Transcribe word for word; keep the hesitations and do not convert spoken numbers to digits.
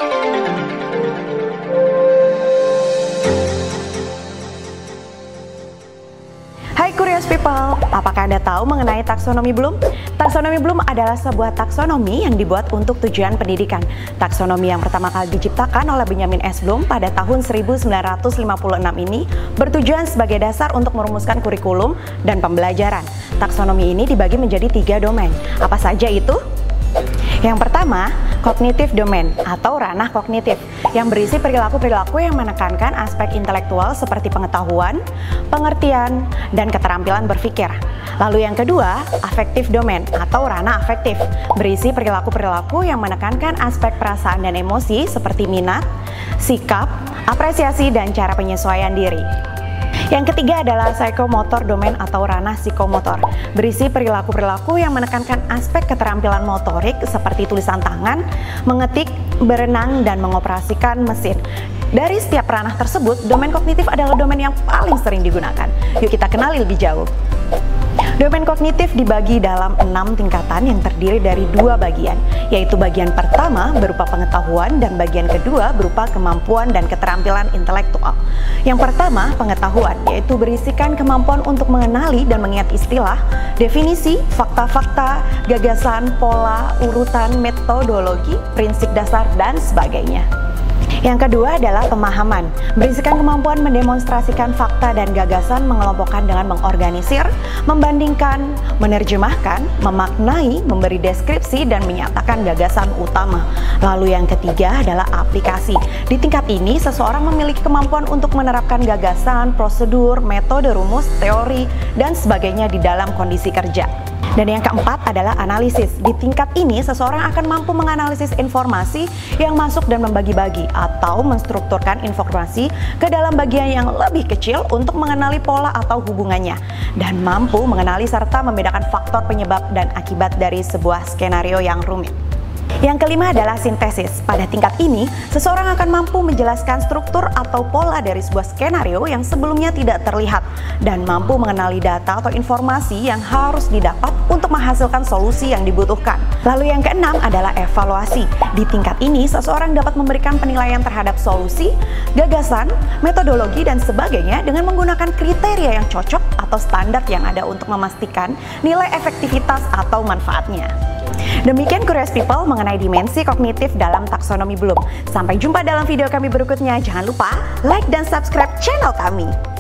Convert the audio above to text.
Hai Curious People, apakah Anda tahu mengenai taksonomi Bloom? Taksonomi Bloom adalah sebuah taksonomi yang dibuat untuk tujuan pendidikan. Taksonomi yang pertama kali diciptakan oleh Benjamin S. Bloom pada tahun seribu sembilan ratus lima puluh enam ini bertujuan sebagai dasar untuk merumuskan kurikulum dan pembelajaran. Taksonomi ini dibagi menjadi tiga domain. Apa saja itu? Yang pertama, kognitif domain atau ranah kognitif yang berisi perilaku-perilaku yang menekankan aspek intelektual seperti pengetahuan, pengertian, dan keterampilan berpikir. Lalu yang kedua, affective domain atau ranah afektif, berisi perilaku-perilaku yang menekankan aspek perasaan dan emosi seperti minat, sikap, apresiasi, dan cara penyesuaian diri. Yang ketiga adalah psychomotor domain atau ranah psikomotor, berisi perilaku-perilaku yang menekankan aspek keterampilan motorik seperti tulisan tangan, mengetik, berenang, dan mengoperasikan mesin. Dari setiap ranah tersebut, domain kognitif adalah domain yang paling sering digunakan. Yuk kita kenali lebih jauh. Domain kognitif dibagi dalam enam tingkatan yang terdiri dari dua bagian, yaitu bagian pertama berupa pengetahuan dan bagian kedua berupa kemampuan dan keterampilan intelektual. Yang pertama, pengetahuan, yaitu berisikan kemampuan untuk mengenali dan mengingat istilah, definisi, fakta-fakta, gagasan, pola, urutan, metodologi, prinsip dasar, dan sebagainya. Yang kedua adalah pemahaman, berisikan kemampuan mendemonstrasikan fakta dan gagasan, mengelompokkan dengan mengorganisir, membandingkan, menerjemahkan, memaknai, memberi deskripsi, dan menyatakan gagasan utama. Lalu yang ketiga adalah aplikasi. Di tingkat ini, seseorang memiliki kemampuan untuk menerapkan gagasan, prosedur, metode rumus, teori, dan sebagainya di dalam kondisi kerja. Dan yang keempat adalah analisis. Di tingkat ini, seseorang akan mampu menganalisis informasi yang masuk dan membagi-bagi atau menstrukturkan informasi ke dalam bagian yang lebih kecil untuk mengenali pola atau hubungannya, dan mampu mengenali serta membedakan faktor penyebab dan akibat dari sebuah skenario yang rumit. Yang kelima adalah sintesis. Pada tingkat ini, seseorang akan mampu menjelaskan struktur atau pola dari sebuah skenario yang sebelumnya tidak terlihat dan mampu mengenali data atau informasi yang harus didapat untuk menghasilkan solusi yang dibutuhkan. Lalu yang keenam adalah evaluasi. Di tingkat ini, seseorang dapat memberikan penilaian terhadap solusi, gagasan, metodologi, dan sebagainya dengan menggunakan kriteria yang cocok atau standar yang ada untuk memastikan nilai efektivitas atau manfaatnya. Demikian Curious People mengenai dimensi kognitif dalam taksonomi Bloom. Sampai jumpa dalam video kami berikutnya. Jangan lupa like dan subscribe channel kami.